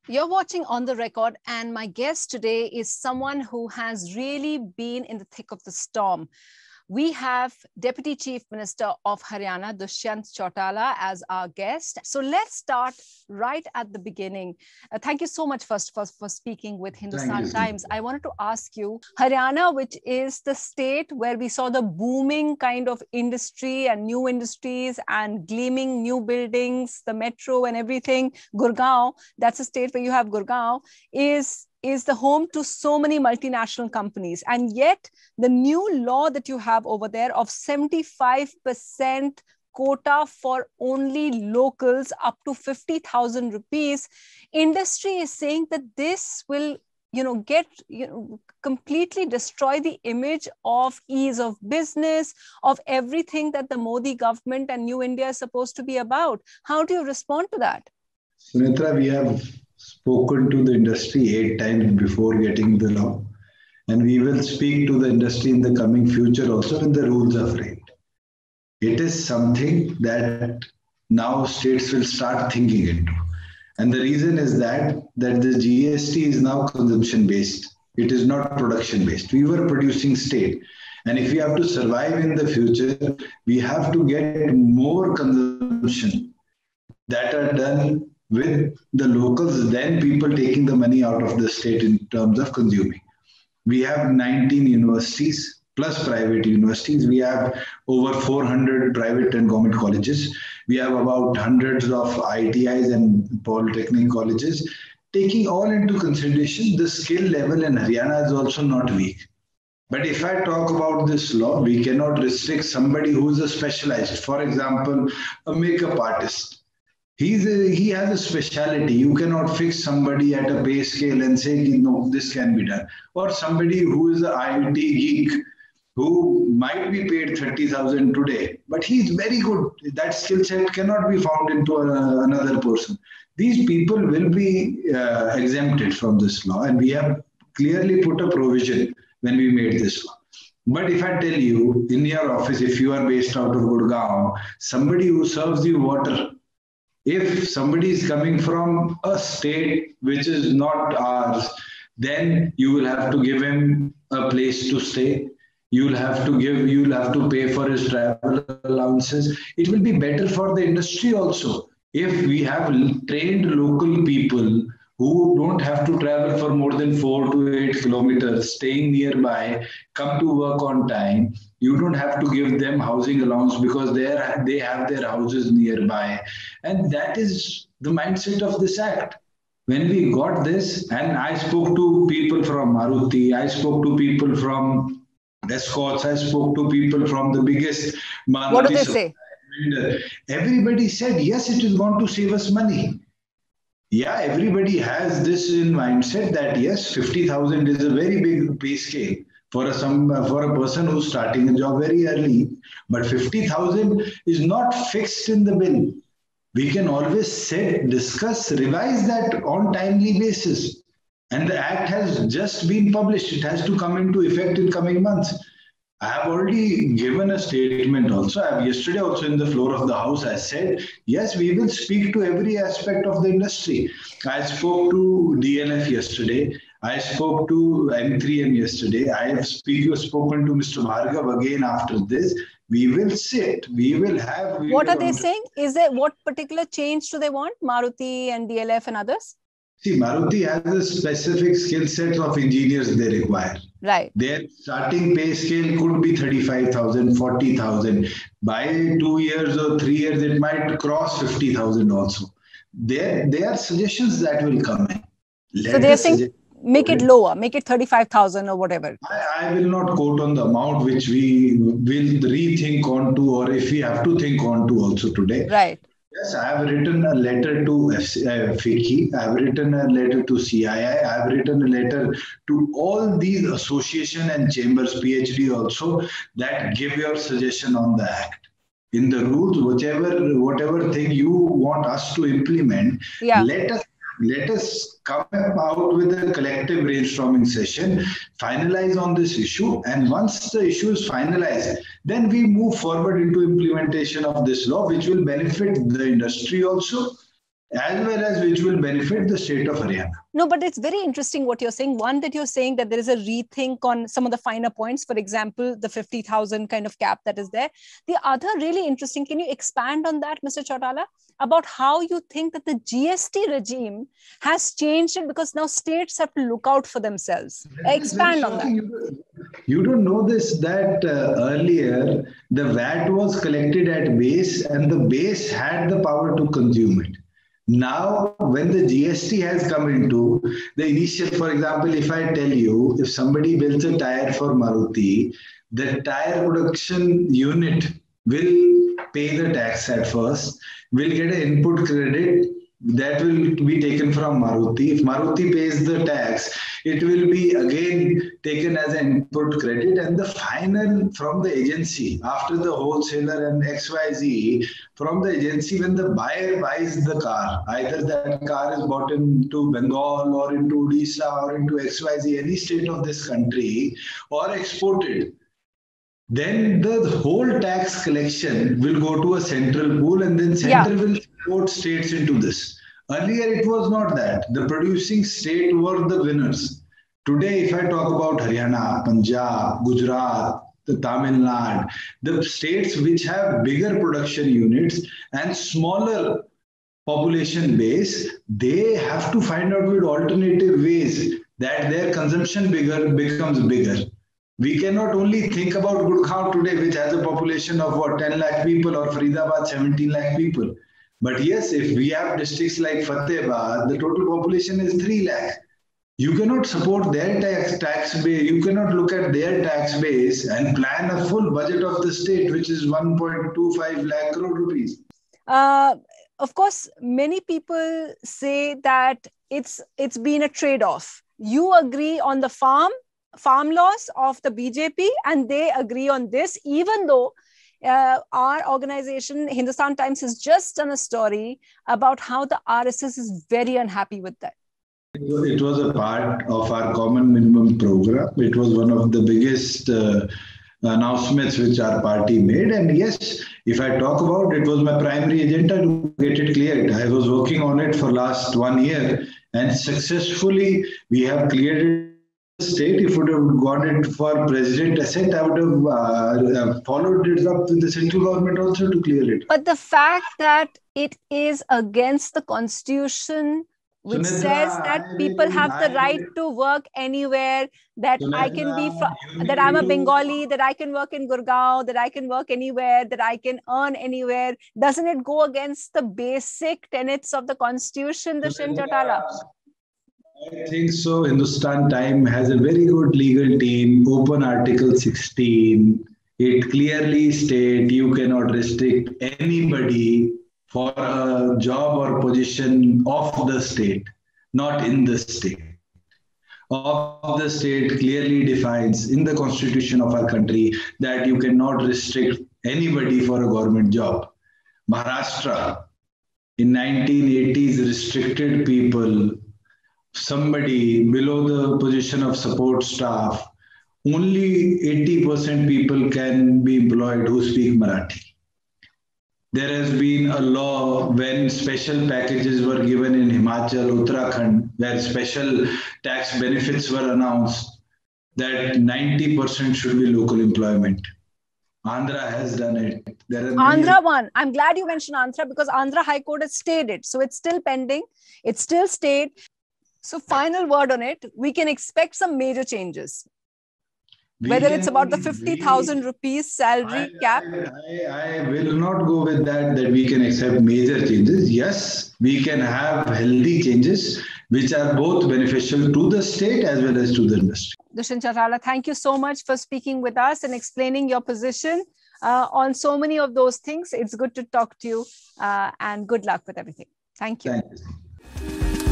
You're watching On the Record, and my guest today is someone who has really been in the thick of the storm. We have Deputy Chief Minister of Haryana, Dushyant Chautala, as our guest. So let's start right at the beginning. Thank you so much first for speaking with Hindustan Times. I wanted to ask you, Haryana, which is the state where we saw the booming kind of industry and new industries and gleaming new buildings, the metro and everything, Gurgaon, that's a state where you have Gurgaon, is the home to so many multinational companies. And yet the new law that you have over there of 75% quota for only locals up to 50,000 rupees, industry is saying that this will completely destroy the image of ease of business, of everything that the Modi government and New India is supposed to be about. How do you respond to that? Sunitra, we have spoken to the industry 8 times before getting the law, and we will speak to the industry in the coming future also when the rules are framed. It is something that now states will start thinking into, and the reason is that the GST is now consumption based. It is not production based. We were producing state, and if we have to survive in the future, we have to get more consumption that are done with the locals than people taking the money out of the state in terms of consuming. We have 19 universities plus private universities. We have over 400 private and government colleges. We have about hundreds of ITIs and polytechnic colleges. Taking all into consideration, the skill level in Haryana is also not weak. But if I talk about this law, we cannot restrict somebody who's a specialized. For example, a makeup artist. He has a speciality. You cannot fix somebody at a pay scale and say, no, this can be done. Or somebody who is an IT geek who might be paid 30,000 today, but he's very good. That skill set cannot be found into another person. These people will be exempted from this law, and we have clearly put a provision when we made this law. But if I tell you, in your office, if you are based out of Gurgaon, somebody who serves you water, if somebody is coming from a state which is not ours, then you will have to give him a place to stay. You'll have to pay for his travel allowances. It will be better for the industry also if we have trained local people who don't have to travel for more than 4 to 8 kilometers, staying nearby, come to work on time. You don't have to give them housing allowance because they have their houses nearby. And that is the mindset of this act. When we got this, and I spoke to people from Maruti, I spoke to people from Escorts, I spoke to people from the biggest Maruti. What did they say? Everybody said, yes, it is going to save us money. Yeah, everybody has this in mindset that yes, 50,000 is a very big pay scale for a person who's starting a job very early. But 50,000 is not fixed in the bill. We can always discuss, revise that on timely basis. And the act has just been published. It has to come into effect in coming months. I have already given a statement also. Yesterday also in the floor of the House, I said, yes, we will speak to every aspect of the industry. I spoke to DLF yesterday. I spoke to M3M yesterday. I have spoken to Mr. Bhargav again after this. We will sit. We will have... What are they saying? Is there what particular change do they want? Maruti and DLF and others? See, Maruti has a specific skill set of engineers they require. Right. Their starting pay scale could be 35,000, 40,000. By 2 years or 3 years, it might cross 50,000 also. There are suggestions that will come in. So they're saying make it lower, make it 35,000 or whatever. I will not quote on the amount which we will rethink on to, or if we have to think on to also today. Right. Yes, I have written a letter to FICCI, I have written a letter to CII, I have written a letter to all these association and chambers, PhD also, that give your suggestion on the act. In the rules, whatever thing you want us to implement, let us come out with a collective brainstorming session, finalize on this issue, and once the issue is finalized, then we move forward into implementation of this law, which will benefit the industry also, as well as which will benefit the state of Haryana. No, but it's very interesting what you're saying. One, that you're saying that there is a rethink on some of the finer points, for example, the 50,000 kind of cap that is there. The other really interesting, can you expand on that, Mr. Chautala, about how you think that the GST regime has changed it, because now states have to look out for themselves. Expand on that. You don't know this, that earlier the VAT was collected at base and the base had the power to consume it. Now, when the GST has come into the initial, for example, if I tell you, if somebody builds a tire for Maruti, the tire production unit will pay the tax at first, will get an input credit that will be taken from Maruti. If Maruti pays the tax, it will be again taken as an input credit, and the final from the agency, after the wholesaler and XYZ, from the agency, when the buyer buys the car, either that car is bought into Bengal or into Odisha or into XYZ, any state of this country, or exported, then the whole tax collection will go to a central pool, and then central will support states into this. Earlier, it was not that. The producing state were the winners. Today, if I talk about Haryana, Punjab, Gujarat, the Tamil Nadu, the states which have bigger production units and smaller population base, they have to find out with alternative ways that their consumption becomes bigger. We cannot only think about Gurgaon today, which has a population of 10 lakh people, or Faridabad, 17 lakh people. But yes, if we have districts like Fatehbad, the total population is 3 lakh. You cannot support their tax base. You cannot look at their tax base and plan a full budget of the state, which is 1.25 lakh crore rupees. Of course, many people say that it's been a trade-off. You agree on the farm laws of the BJP, and they agree on this, even though our organization, Hindustan Times, has just done a story about how the RSS is very unhappy with that. It was a part of our common minimum program. It was one of the biggest announcements which our party made. And yes, if I talk about it, was my primary agenda to get it cleared. I was working on it for last 1 year, and successfully we have cleared it. State, if would have got it for president assent, I would have followed it up with the central government also to clear it. But the fact that it is against the constitution, which says that people have the right to work anywhere, that I can be, that I'm a Bengali, that I can work in Gurgaon, that I can work anywhere, that I can earn anywhere, doesn't it go against the basic tenets of the constitution, Dushyant Chautala? I think so. Hindustan Times has a very good legal team. Open Article 16. It clearly states you cannot restrict anybody for a job or position of the state, not in the state. Of the state clearly defines in the constitution of our country that you cannot restrict anybody for a government job. Maharashtra in 1980s restricted people, somebody below the position of support staff, only 80% people can be employed who speak Marathi. There has been a law when special packages were given in Himachal, Uttarakhand, where special tax benefits were announced, that 90% should be local employment. Andhra has done it. Andhra won. I'm glad you mentioned Andhra, because Andhra High Court has stayed it. So it's still pending. It's still stayed. So final word on it, we can expect some major changes. Whether it's about the 50,000 rupees salary cap. I will not go with that we can accept major changes. Yes, we can have healthy changes, which are both beneficial to the state as well as to the industry. Dushyant Chautala, thank you so much for speaking with us and explaining your position on so many of those things. It's good to talk to you, and good luck with everything. Thank you. Thank you.